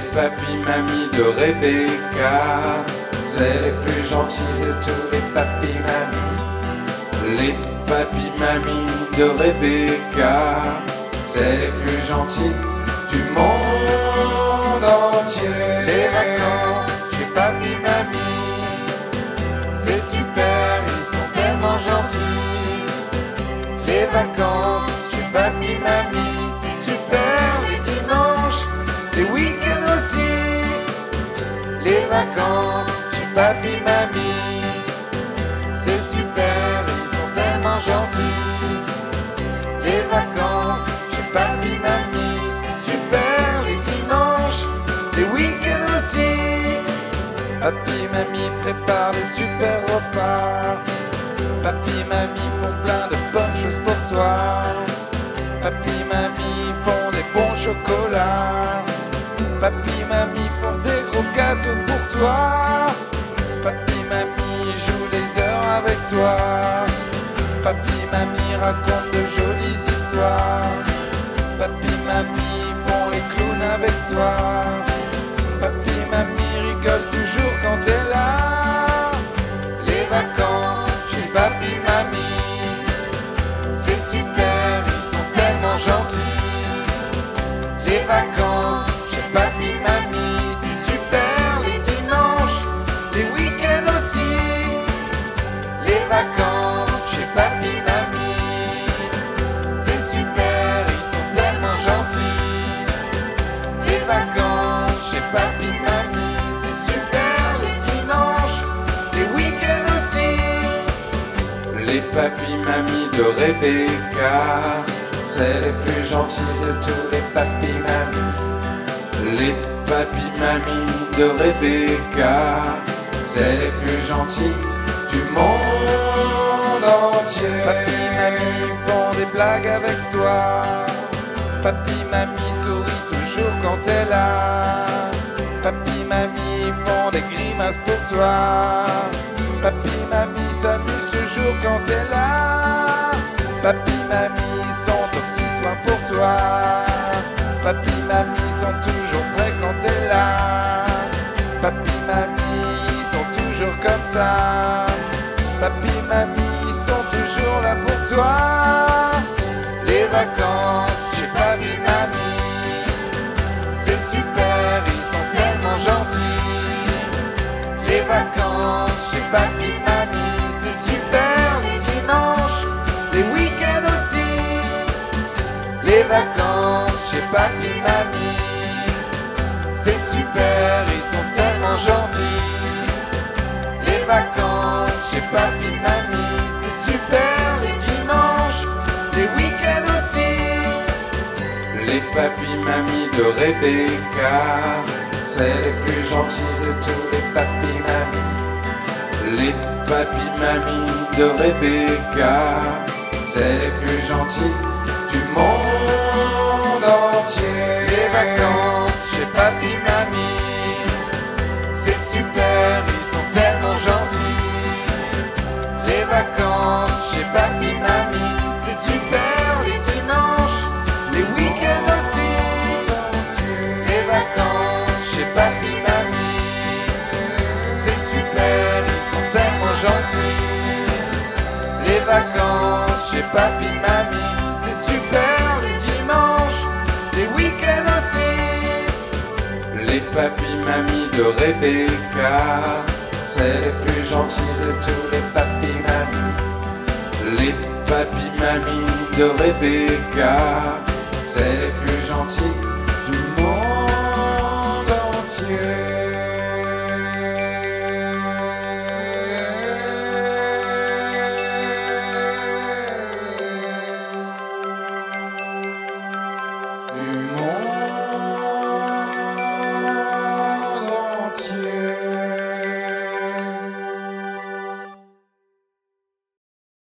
Les papis mamies de Rebecca, c'est les plus gentils de tous les papis mamies. Les papis mamies de Rebecca, c'est les plus gentils du monde entier. Les vacances chez papy mamie, c'est super, ils sont tellement gentils. Les vacances chez papy mamie, c'est super, les dimanches, les week-ends aussi. Les vacances chez papy mamie, c'est super, ils sont tellement gentils. Les vacances chez papy mamie, c'est super, les dimanches, les week-ends aussi. Papy mamie prépare des super repas. Papy mamie font plein de bonnes choses pour toi. Papy mamie font des bons chocolats. Papy mamie font des gros gâteaux pour toi. Papy mamie joue des heures avec toi. Papy mamie raconte de jolies histoires. Papy mamie font les clowns avec toi. Papy mamie rigole toujours quand t'es là. Les vacances chez papy mamie, c'est super, ils sont tellement gentils. Les vacances chez papy mamie, c'est super, les dimanches, les week-ends aussi. Les vacances chez papy mamie, c'est super, ils sont tellement gentils. Les vacances chez papy mamie, c'est super, les dimanches, les week-ends aussi. Les papis mamies de Rebecca, c'est les plus gentils de tous les papis mamies. Les papis mamies de Rebecca, c'est les plus gentils du monde entier. Papy mamie font des blagues avec toi. Papy mamie sourit toujours quand t'es là. Papy mamie font des grimaces pour toi. Papy mamie s'amuse toujours quand t'es là. Papy mamie sont aux petits soins pour toi. Papy mamie sont toujours prêts quand t'es là. Papy mamie sont toujours comme ça. Papy mamie sont toujours là pour toi. Les vacances chez papy mamie, c'est super, ils sont tellement gentils. Les vacances chez papy mamie, c'est super, les dimanches, les week-ends aussi. Les vacances chez papy mamie, c'est super, ils sont tellement gentils. Les vacances chez papy mamie, c'est super, les dimanches, les week-ends aussi. Les papis mamies de Rebecca, c'est les plus gentils de tous les papis mamies. Les papis mamies de Rebecca, c'est les plus gentils du monde entier. Les vacances chez papy mamie, c'est super, ils sont tellement gentils. Les vacances chez papy mamie, c'est super, les dimanches, les week-ends aussi. Les vacances chez papy mamie, c'est super, ils sont tellement gentils. Les vacances chez papy mamie, c'est super, les dimanches, les week-ends aussi. Les papis mamies de Rebecca, c'est les plus gentils de tous les papis mamies. Les papis mamies de Rebecca, c'est les plus gentils